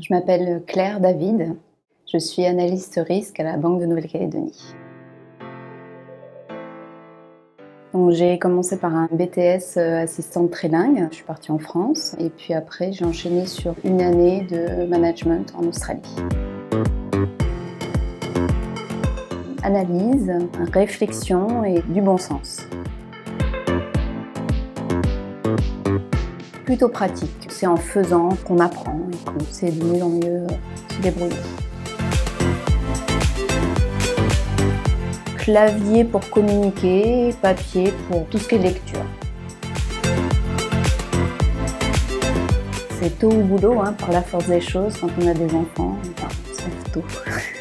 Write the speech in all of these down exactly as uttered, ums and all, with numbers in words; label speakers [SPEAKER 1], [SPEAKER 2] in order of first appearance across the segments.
[SPEAKER 1] Je m'appelle Claire David, je suis analyste risque à la Banque de Nouvelle-Calédonie. J'ai commencé par un B T S assistante trilingue, je suis partie en France et puis après j'ai enchaîné sur une année de management en Australie. Analyse, réflexion et du bon sens. Plutôt pratique, c'est en faisant qu'on apprend et qu'on sait de mieux en mieux se débrouiller. Clavier pour communiquer, papier pour tout ce qui est lecture. C'est tôt au boulot, hein, par la force des choses, quand on a des enfants, enfin, on se lève tôt.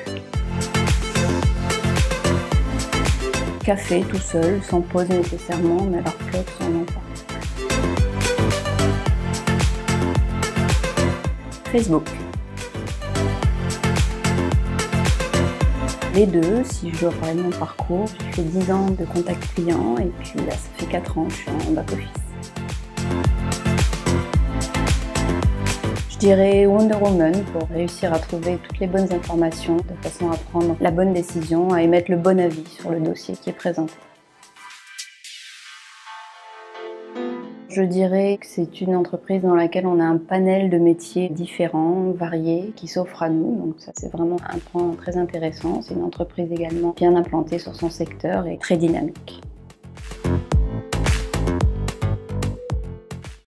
[SPEAKER 1] Café tout seul, sans pause nécessairement, mais alors clope sans longtemps. Facebook. Les deux, si je dois parler de mon parcours, j'ai fait dix ans de contact client et puis là, ça fait quatre ans que je suis en back-office. Je dirais Wonder Woman pour réussir à trouver toutes les bonnes informations de façon à prendre la bonne décision, à émettre le bon avis sur le dossier qui est présenté. Je dirais que c'est une entreprise dans laquelle on a un panel de métiers différents, variés, qui s'offrent à nous. Donc ça, c'est vraiment un point très intéressant. C'est une entreprise également bien implantée sur son secteur et très dynamique.